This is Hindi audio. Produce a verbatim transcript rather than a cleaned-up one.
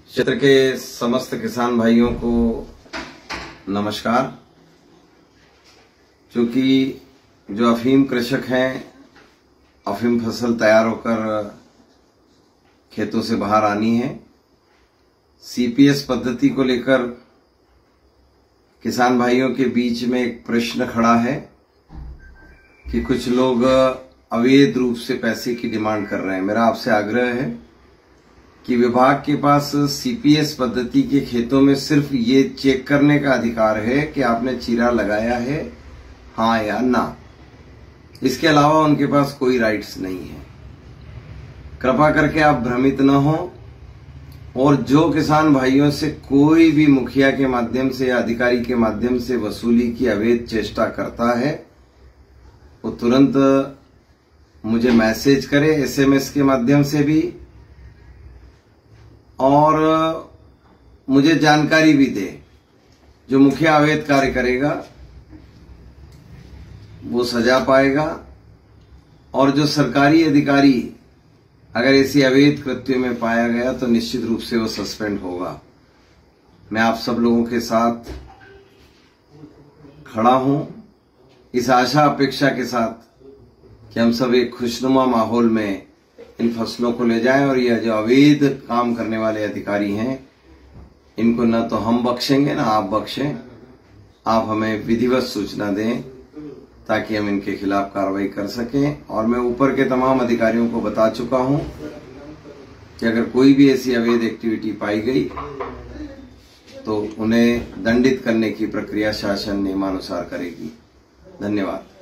क्षेत्र के समस्त किसान भाइयों को नमस्कार। क्योंकि जो अफीम कृषक हैं, अफीम फसल तैयार होकर खेतों से बाहर आनी है, सीपीएस पद्धति को लेकर किसान भाइयों के बीच में एक प्रश्न खड़ा है कि कुछ लोग अवैध रूप से पैसे की डिमांड कर रहे हैं। मेरा आपसे आग्रह है कि विभाग के पास सीपीएस पद्धति के खेतों में सिर्फ ये चेक करने का अधिकार है कि आपने चीरा लगाया है, हाँ या ना। इसके अलावा उनके पास कोई राइट्स नहीं है। कृपा करके आप भ्रमित न हो, और जो किसान भाइयों से कोई भी मुखिया के माध्यम से या अधिकारी के माध्यम से वसूली की अवैध चेष्टा करता है, वो तुरंत मुझे मैसेज करे, एसएमएस के माध्यम से भी, और मुझे जानकारी भी दे। जो मुखिया अवैध कार्य करेगा वो सजा पाएगा, और जो सरकारी अधिकारी अगर ऐसी अवैध कृत्यों में पाया गया तो निश्चित रूप से वो सस्पेंड होगा। मैं आप सब लोगों के साथ खड़ा हूं, इस आशा अपेक्षा के साथ कि हम सब एक खुशनुमा माहौल में इन फसलों को ले जाएं, और यह जो अवैध काम करने वाले अधिकारी हैं, इनको न तो हम बख्शेंगे न आप बख्शें। आप हमें विधिवत सूचना दें ताकि हम इनके खिलाफ कार्रवाई कर सकें। और मैं ऊपर के तमाम अधिकारियों को बता चुका हूं कि अगर कोई भी ऐसी अवैध एक्टिविटी पाई गई तो उन्हें दंडित करने की प्रक्रिया शासन नियमानुसार करेगी। धन्यवाद।